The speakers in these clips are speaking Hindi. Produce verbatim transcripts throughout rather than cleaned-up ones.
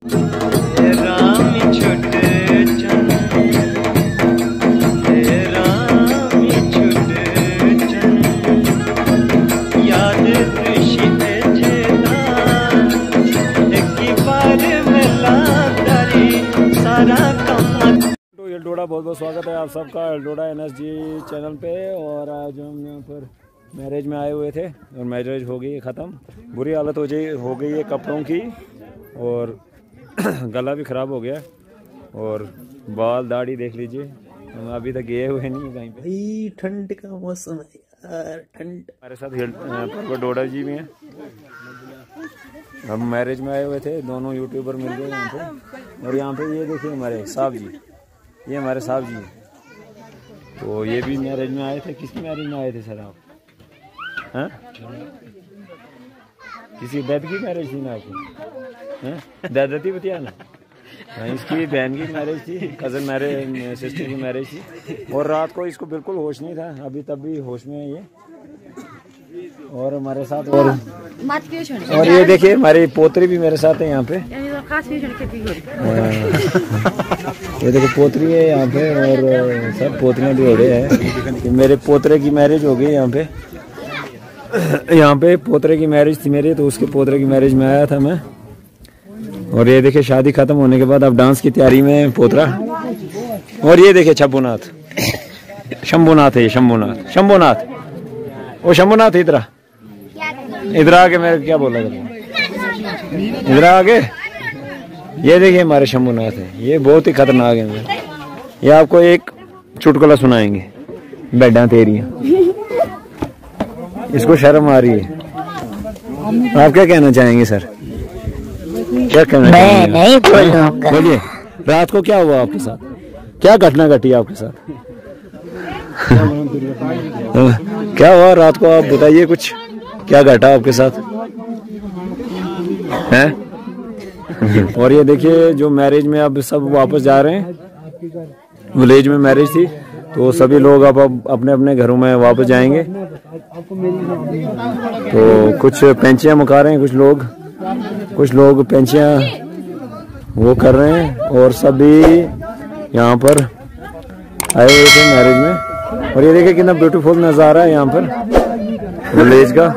एल्डोरा बहुत बहुत स्वागत है आप सबका एल्डोरा एनएसजी चैनल पे। और आज हम यहाँ पर मैरिज में आए हुए थे और मैरिज हो गई ख़त्म। बुरी हालत हो गई हो गई है कपड़ों की और गला भी ख़राब हो गया और बाल दाढ़ी देख लीजिए। हम अभी तक गए हुए नहीं कहीं पे। भाई ठंड का मौसम है यार, ठंड। हमारे साथ डोडा जी भी हैं। हम मैरिज में आए हुए थे, दोनों यूट्यूबर मिल गए यहाँ पे। और यहाँ पे ये देखिए हमारे साहब जी, ये हमारे साहब जी। तो ये भी मैरिज में आए थे। किसकी मैरिज में आए थे सर आप? हाँ, किसी दर्द की मैरिज थी ना आपकी? दर्दती बतिया ना। हाँ, इसकी बहन की मैरिज थी, कज़न मैरिज, सिस्टर की मैरिज थी। और रात को इसको बिल्कुल होश नहीं था, अभी तब भी होश में है ये। और हमारे साथ और और ये देखिए हमारी पोतरी भी मेरे साथ है यहाँ पे। ये देखो पोतरी है यहाँ पे और सब पोतरियाँ भी हो रहे हैं। मेरे पोतरे की मैरिज हो गई यहाँ पे। यहाँ पे पोतरे की मैरिज थी मेरी, तो उसके पोतरे की मैरिज में आया था मैं। और ये देखिए शादी खत्म होने के बाद अब डांस की तैयारी में पोतरा। और ये देखिए शंभुनाथ, शंभुनाथ है ये, शंभुनाथ शंभुनाथ वो शंभुनाथ इधर इधर आके मेरे क्या बोला इधर आगे। ये देखिए हमारे शंभुनाथ है, ये बहुत ही खतरनाक है। ये आपको एक चुटकुला सुनाएंगे, बेडा तेरियां। इसको शर्म आ रही है। आप क्या कहना चाहेंगे सर? क्या कहना मैं नहीं बोलूंगा। बोलिए, रात को क्या हुआ आपके साथ? क्या घटना घटी आपके साथ? क्या हुआ रात को, आप बताइए कुछ। क्या घटा आपके साथ हैं? और ये देखिए जो मैरिज में अब सब वापस जा रहे हैं। विलेज में मैरिज थी तो सभी लोग अब अब अपने अपने घरों में वापस जाएंगे। तो कुछ पेंचियां मुका रहे हैं कुछ लोग, कुछ लोग पेंचियां वो कर रहे हैं। और सभी यहाँ पर आए हुए थे मैरिज में। और ये देखिए कितना ब्यूटीफुल नज़ारा है यहाँ पर विलेज का।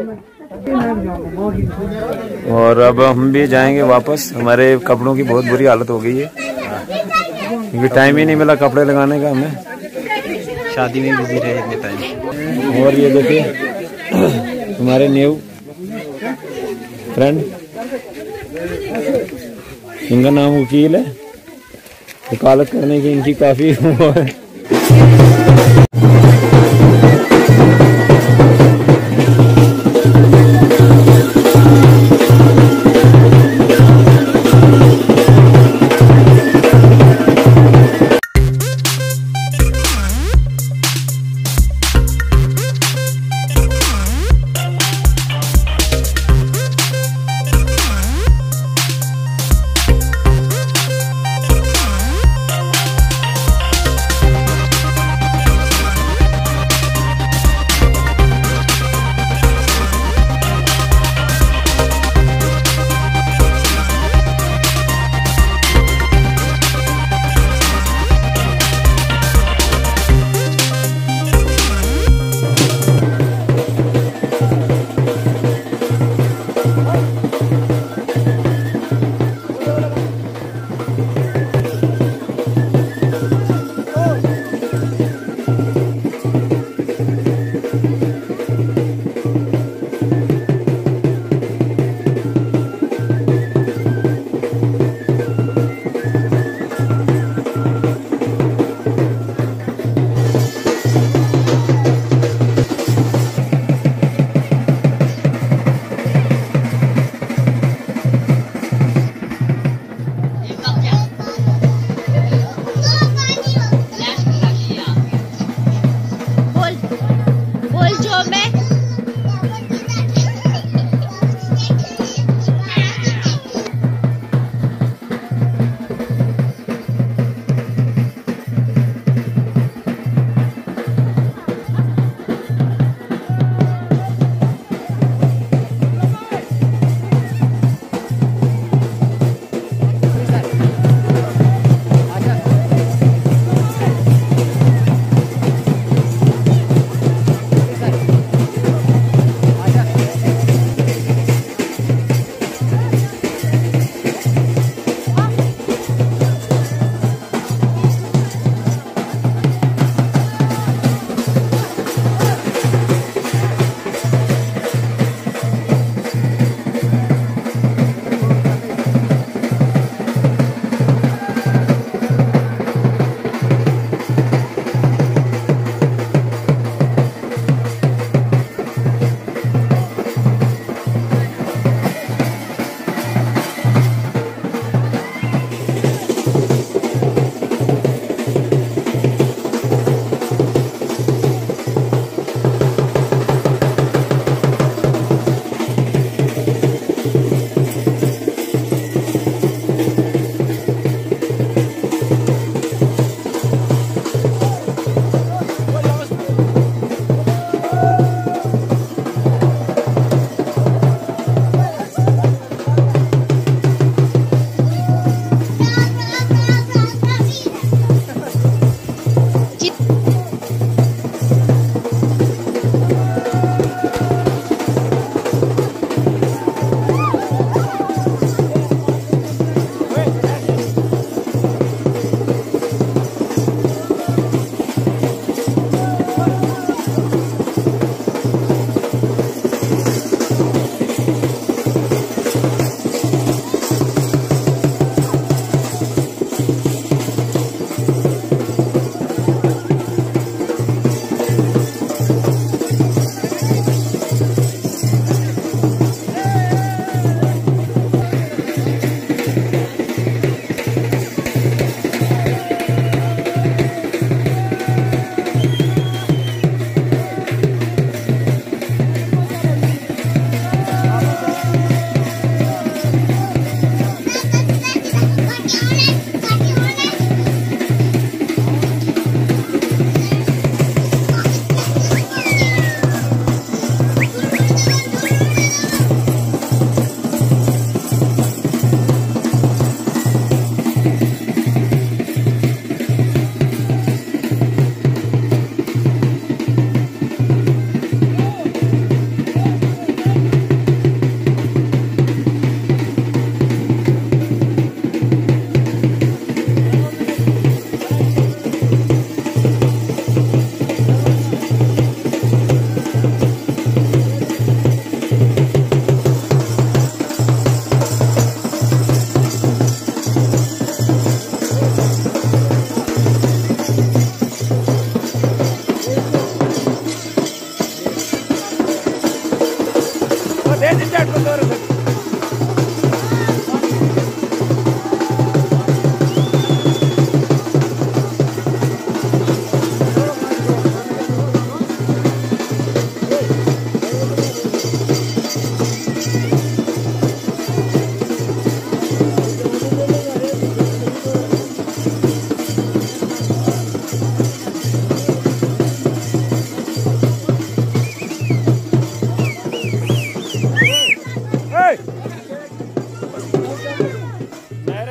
और अब हम भी जाएंगे वापस। हमारे कपड़ों की बहुत बुरी हालत हो गई है क्योंकि टाइम ही नहीं मिला कपड़े लगाने का हमें। शादी में बिजी रहे इतने टाइम। और ये देखिए हमारे न्यू फ्रेंड, इनका नाम वकील है। वकालत करने की इनकी काफी वो है।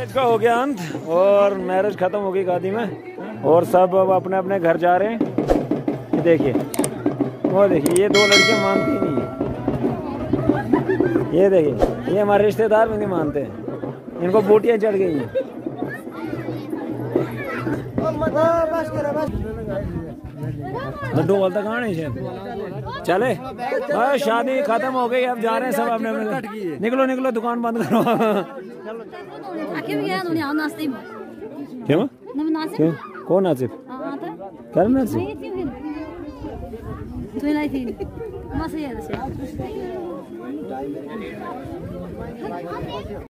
मैरिज का हो गया अंत और मैरिज खत्म हो गई गादी में और सब अब अपने अपने घर जा रहे हैं। ये देखिए, वो देखिए, ये दो लड़कियां मानती ही नहीं है। ये देखिए, ये हमारे रिश्तेदार भी नहीं मानते, इनको बूटियां चढ़ गई हैं। लड्डू बोलता कहाँ नहीं शायद चले। बस शादी खत्म हो गई, अब जा रहे हैं सब अपने अपने। निकलो निकलो, दुकान बंद करो। क्यों क्यों कौन नासिफ कर नासिफ